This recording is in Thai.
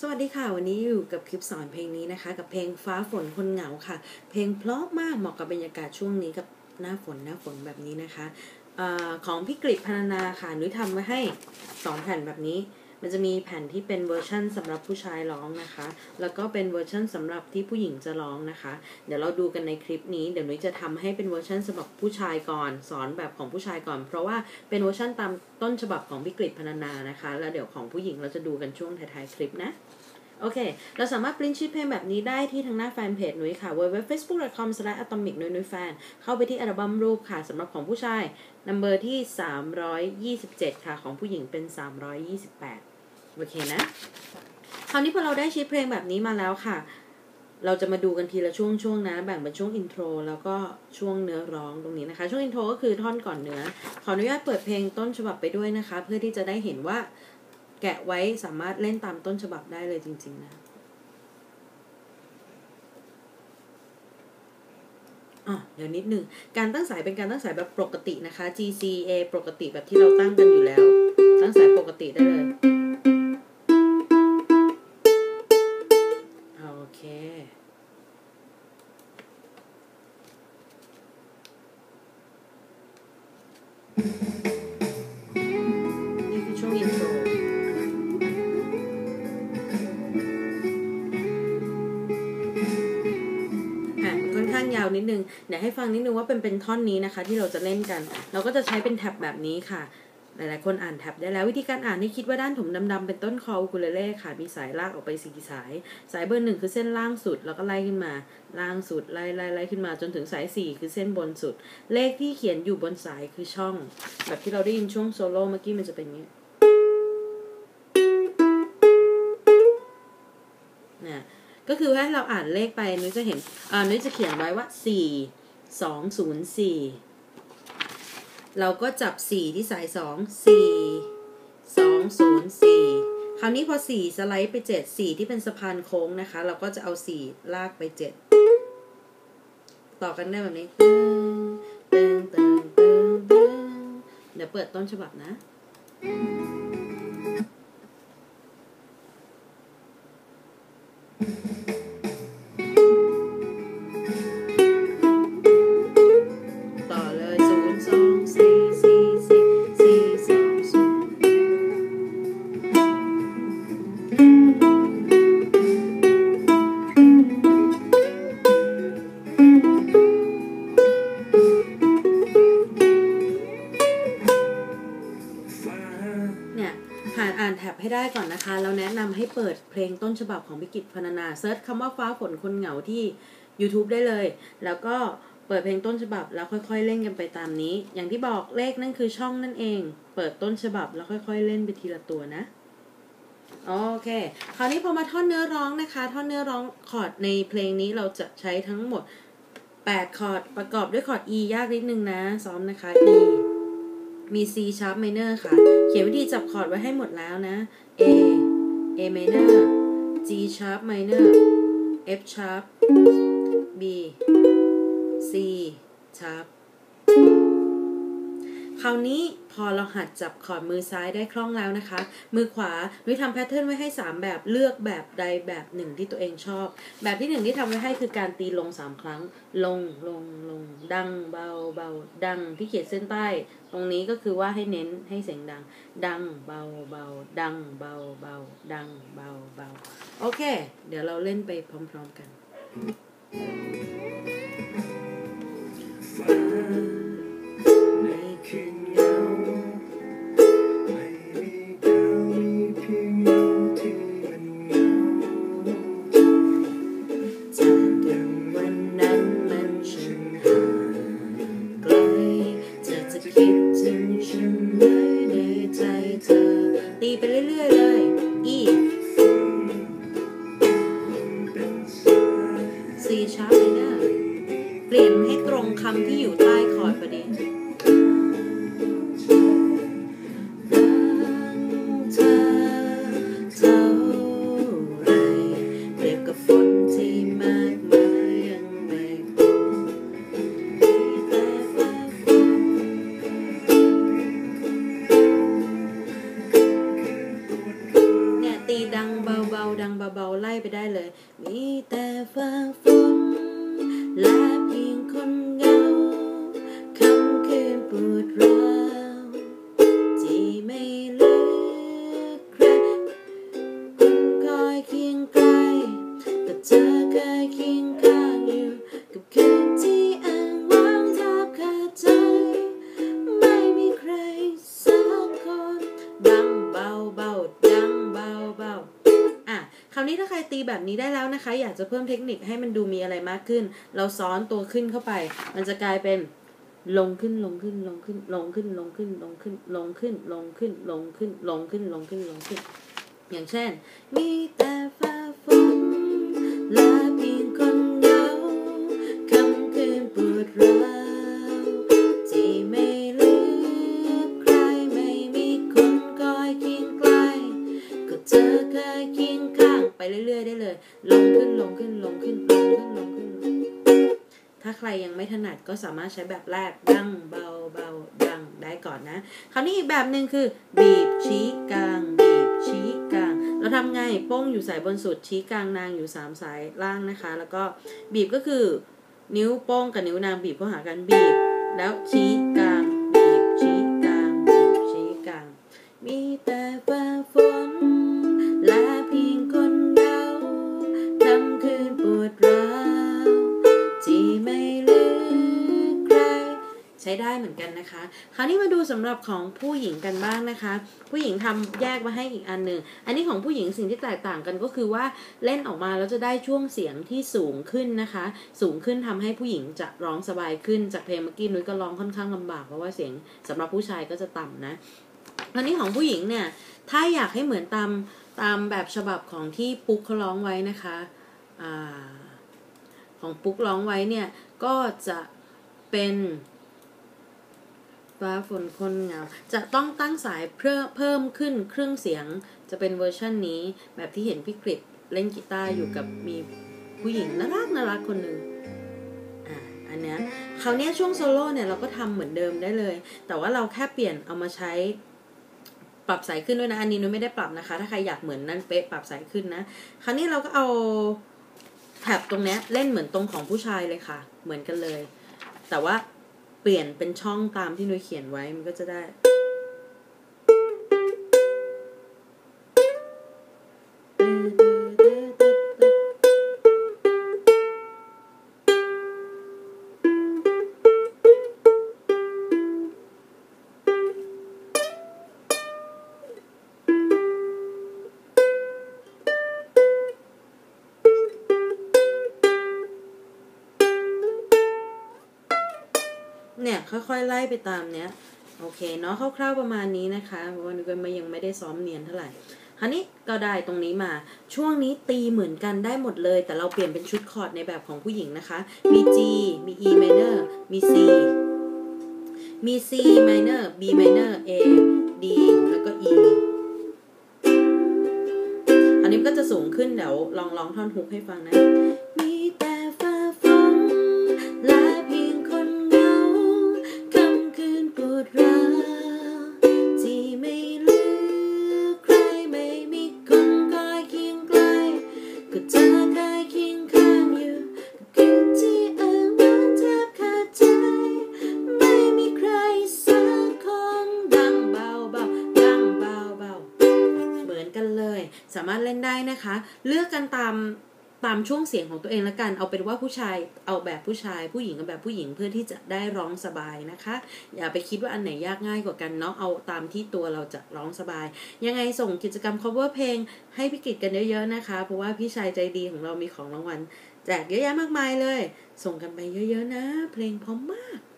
สวัสดีค่ะวันนี้อยู่กับคลิปสอนเพลงนี้นะคะกับเพลงฟ้าฝนคนเหงาค่ะเพลงเพราะมากเหมาะกับบรรยากาศช่วงนี้กับหน้าฝนแบบนี้นะคะของพี่กฤษพรรณนาค่ะนุ้ยทำไว้ให้2แผ่นแบบนี้มันจะมีแผ่นที่เป็นเวอร์ชั่นสำหรับผู้ชายร้องนะคะแล้วก็เป็นเวอร์ชั่นสำหรับที่ผู้หญิงจะร้องนะคะเดี๋ยวเราดูกันในคลิปนี้เดี๋ยวนุ้ยจะทำให้เป็นเวอร์ชั่นสำหรับผู้ชายก่อนสอนแบบของผู้ชายก่อนเพราะว่าเป็นเวอร์ชั่นตามต้นฉบับของพี่กฤษพรรณนานะคะแล้วเดี๋ยวของผู้หญิงเราจะดูกันช่วงท้ายๆคลิปนะโอเคเราสามารถปริ้นชีทเพลงแบบนี้ได้ที่ทางหน้าแฟนเพจนุ้ยค่ะ www.facebook.com/atomic เข้าไปที่อัลบั้มรูปค่ะสำหรับของผู้ชายนัมเบอร์ที่327ค่ะของผู้หญิงเป็น328โอเคนะคราวนี้พอเราได้ชีทเพลงแบบนี้มาแล้วค่ะเราจะมาดูกันทีละช่วงนะแบ่งเป็นช่วงอินโทรแล้วก็ช่วงเนื้อร้องตรงนี้นะคะช่วงอินโทรก็คือท่อนก่อนเนื้อขออนุญาตเปิดเพลงต้นฉบับไปด้วยนะคะเพื่อที่จะได้เห็นว่าแกะไว้สามารถเล่นตามต้นฉบับได้เลยจริงๆนะเดี๋ยวนิดนึงการตั้งสายเป็นการตั้งสายแบบปกตินะคะ G C A ปกติแบบที่เราตั้งกันอยู่แล้วตั้งสายปกติได้เลยโอเคนี่คือช่วงอินโทรค่อนข้างยาวนิดนึงเดี๋ยวให้ฟังนิดนึงว่าเป็นท่อนนี้นะคะที่เราจะเล่นกันเราก็จะใช้เป็นแท็บแบบนี้ค่ะหลายๆคนอ่านแท็บได้แล้ววิธีการอ่านให้คิดว่าด้านถุงดำๆเป็นต้นคออูคูเลเล่ค่ะมีสายลากออกไป4สายเบอร์1คือเส้นล่างสุดแล้วก็ไล่ขึ้นมาล่างสุดไล่ขึ้นมาจนถึงสาย4คือเส้นบนสุดเลขที่เขียนอยู่บนสายคือช่องแบบที่เราได้ยินช่วงโซโล่เมื่อกี้มันจะเป็นอย่างนี้นะก็คือให้เราอ่านเลขไปนุ้ยจะเห็นนุ้ยจะเขียนไว้ว่า4204เราก็จับ4ที่สาย4204คราวนี้พอ4สไลด์ไป7 4ที่เป็นสะพานโค้งนะคะเราก็จะเอา4ลากไป7ต่อกันได้แบบนี้เดี๋ยวเปิดต้นฉบับนะอ่านแท็บให้ได้ก่อนนะคะแล้วแนะนำให้เปิดเพลงต้นฉบับของพี่กฤษพรรณนาเซิร์ชคำว่าฟ้าฝนคนเหงาที่ YouTube ได้เลยแล้วก็เปิดเพลงต้นฉบับแล้วค่อยๆเล่นกันไปตามนี้อย่างที่บอกเลขนั่นคือช่องนั่นเองเปิดต้นฉบับแล้วค่อยๆเล่นไปทีละตัวนะโอเคคราวนี้พอมาท่อนเนื้อร้องนะคะท่อนเนื้อร้องคอร์ดในเพลงนี้เราจะใช้ทั้งหมด8คอร์ดประกอบด้วยคอร์ด E ยากนิดนึงนะซ้อมนะคะ Eมี C sharp minor ค่ะเขียนวิธีจับคอร์ดไว้ให้หมดแล้วนะ A minor G sharp minor F sharp B C sharp คราวนี้พอเราหัดจับคอร์ดมือซ้ายได้คล่องแล้วนะคะมือขวานุ้ยทำแพทเทิร์นไว้ให้3แบบเลือกแบบใดแบบหนึ่งที่ตัวเองชอบแบบที่1ที่ทำไว้ให้คือการตีลง3ครั้งลงดังเบาดังที่เขียนเส้นใต้ตรงนี้ก็คือว่าให้เน้นให้เสียงดังเบาดังเบาดังเบาโอเคเดี๋ยวเราเล่นไปพร้อมๆกันตีไปเรื่อยๆเลย E C sharp minor เปลี่ยนให้ตรงคำที่อยู่ใต้คอร์ดพอดีตตีดังเบาๆดังเบาๆไล่ไปได้เลยมีแต่ฟ้าฝนและเพียงคนเหงาค่ำคืนปวดร้าวที่ไม่เหลือใครคนคอยเคียงไกลแต่เธอเคยเคียงข้างอยู่กับคืนที่อ้างว้างแทบขาดใจไม่มีใครสักคนดังเบาๆดังเบาๆคราวนี้ถ้าใครตีแบบนี้ได้แล้วนะคะอยากจะเพิ่มเทคนิคให้มันดูมีอะไรมากขึ้นเราซ้อนตัวขึ้นเข้าไปมันจะกลายเป็นลงขึ้นลงขึ้นลงขึ้นลงขึ้นลงขึ้นลงขึ้นลงขึ้นลงขึ้นลงขึ้นลงขึ้นลงขึ้นลงขึ้นอย่างเช่นมีแต่ฟ้าฝนและเพียงคนเหงาค่ำคืนปวดร้าวที่ไม่เหลือใครไม่มีคนคอยเคียงไกลก็เธอเคยเคียงข้างไปเรื่อยๆได้เลยลงขึ้นลงขึ้นลงขึ้นลงขึ้นลงขึ้นถ้าใครยังไม่ถนัดก็สามารถใช้แบบแรกดังเบาเบาดังได้ก่อนนะคราวนี้อีกแบบหนึ่งคือบีบชี้กลางบีบชี้กลางเราทำไงโป้งอยู่สายบนสุดชี้กลางนางอยู่3สายล่างนะคะแล้วก็บีบก็คือนิ้วโป้งกับนิ้วนางบีบเข้าหากันบีบแล้วชี้กลางบีบชี้กลางบีบชี้กลางมีแต่ฟ้าฝนและเพียงคนเหงาค่ำคืนปวดร้าวที่ไม่เหลือใครใช้ได้เหมือนกันนะคะคราวนี้มาดูสำหรับของผู้หญิงกันบ้างนะคะผู้หญิงทำแยกมาให้อีกอันหนึ่งอันนี้ของผู้หญิงสิ่งที่แตกต่างกันก็คือว่าเล่นออกมาแล้วจะได้ช่วงเสียงที่สูงขึ้นนะคะสูงขึ้นทำให้ผู้หญิงจะร้องสบายขึ้นจากเพลงเมื่อกี้นุ้ยก็ร้องค่อนข้างลำบากเพราะว่าเสียงสำหรับผู้ชายก็จะต่ำนะอันนี้ของผู้หญิงเนี่ยถ้าอยากให้เหมือนตามแบบฉบับของที่ปุ๊กเขาร้องไว้นะคะของปุ๊กร้องไว้เนี่ยก็จะเป็นฟ้าฝนคนเหงาจะต้องตั้งสายเพิ่มขึ้นเครื่องเสียงจะเป็นเวอร์ชันนี้แบบที่เห็นพี่กฤษเล่นกีตาร์อยู่กับมีผู้หญิงน่ารักคนหนึ่งอันเนี้ยคราวนี้ช่วงโซโล่เนี่ยเราก็ทำเหมือนเดิมได้เลยแต่ว่าเราแค่เปลี่ยนเอามาใช้ปรับสายขึ้นด้วยนะอันนี้นุ้ยไม่ได้ปรับนะคะถ้าใครอยากเหมือนนั่นเป๊ะปรับสายขึ้นนะคราวนี้เราก็เอาแท็บตรงเนี้ยเล่นเหมือนตรงของผู้ชายเลยค่ะเหมือนกันเลยแต่ว่าเปลี่ยนเป็นช่องตามที่นุ้ยเขียนไว้มันก็จะได้เนี่ยค่อยๆไล่ไปตามเนี้ยโอเคเนาะคร่าวๆประมาณนี้นะคะเพราะว่านุ้ยก็ยังไม่ได้ซ้อมเนียนเท่าไหร่คราวนี้ก็ได้ตรงนี้มาช่วงนี้ตีเหมือนกันได้หมดเลยแต่เราเปลี่ยนเป็นชุดคอร์ดในแบบของผู้หญิงนะคะมี G มี E minor มี C มี C minor B minor A D แล้วก็ E อันนี้ก็จะสูงขึ้นเดี๋ยวลองท่อนฮุกให้ฟังนะมีแต่ฟ้าฝนและเพียงคนเหงาค่ำคืนปวดร้าวที่ไม่เหลือใครไม่มีคนคอยเคียงไกลก็เธอเคยเคียงข้างอยู่กับคืนที่อ้างว้างแทบขาดใจไม่มีใครสักคนดังเบาดังเบาเหมือนกันเลยสามารถเล่นได้นะคะเลือกกันตามช่วงเสียงของตัวเองละกันเอาเป็นว่าผู้ชายเอาแบบผู้ชายผู้หญิงกับแบบผู้หญิงเพื่อที่จะได้ร้องสบายนะคะอย่าไปคิดว่าอันไหนยากง่ายกว่ากันเนาะเอาตามที่ตัวเราจะร้องสบายยังไงส่งกิจกรรม cover เพลงให้พี่กิจกันเยอะๆนะคะเพราะว่าพี่ชายใจดีของเรามีของรางวัลแจกเยอะแยะมากมายเลยส่งกันไปเยอะๆนะเพลงพร้อมมาก